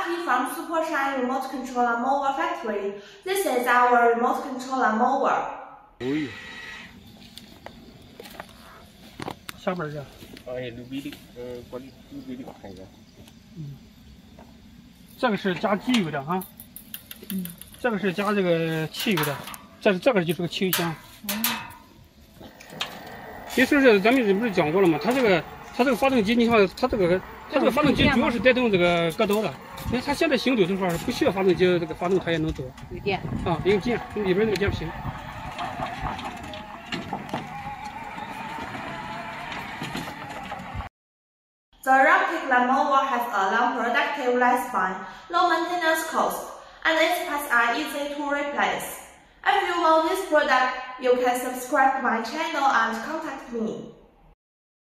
Lucky from Supershine Remote Controller Mower Factory. This is our remote controller mower. 哦呦， 下边这， 哎，六比零，过的6比0，看一下。 这个是加机油的哈，这个是加这个汽油的，这个就是个汽油箱。其实是咱们不是讲过了吗？它这个发动机，你看它这个发动机主要是带动这个割刀的。你看它现在行走这块儿不需要发动机这个发动，它也能走。 有电啊，有键，里边那个键屏。 The rectangular mower has a long productive lifespan, low maintenance cost, and its parts are easy to replace. If you want this product, you can subscribe to my channel and contact me.